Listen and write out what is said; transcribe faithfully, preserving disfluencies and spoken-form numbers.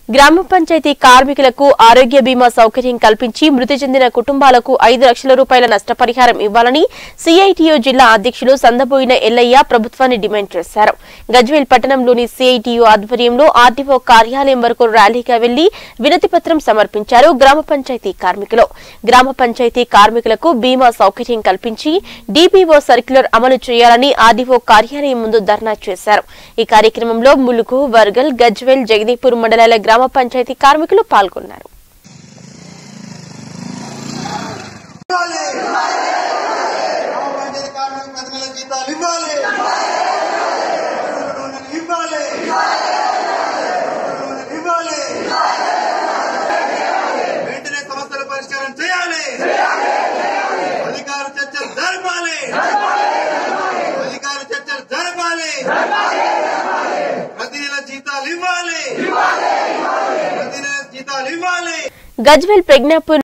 గ్రామ పంచాయతీ కార్మికులకు ఆరోగ్య బీమా సౌకర్యం కల్పించి మృతి చెందిన కుటుంబాలకు ఐదు లక్షల రూపాయల నష్టపరిహారం ఇవ్వాలని సిఐటియు జిల్లా అధ్యక్షులు సందబోయిన ఎల్లయ్య ప్రభుత్వాన్ని డిమాండ్ చేశారు. గజ్వేల్ పట్టణంలోని సిఐటియు ఆధ్వర్యంలో ఆర్డీఓ కార్యాలయం వరకు ర్యాలీగా వెళ్లి వినతిపత్రం సమర్పించారు. గ్రామ పంచాయతీ కార్మికులు గ్రామ పంచాయతీ కార్మికులకు బీమా సౌకర్యం కల్పించి డిపిఓ సర్క్యులర్ అమలు చేయాలని ఆర్డీఓ కార్యాలయం ముందు ధర్నా చేశారు. ఈ కార్యక్రమంలో ములుగు, వర్గల్, గజ్వేల్, జగదీపూర్ మండలాల గ్రామ పంచాయతీ కార్మికులు పాల్గొన్నారు. వెంటనే సమస్యల పరిష్కారం చేయాలి. అధికార చర్చలు జరపాలి. అధికార చర్చలు జరపాలి. ప్రతి నెల జీతాలు ఇవ్వాలి. ప్రతి నెల జీతాలు ఇవ్వాలి. గజ్వేల్ ప్రజ్ఞాపూర్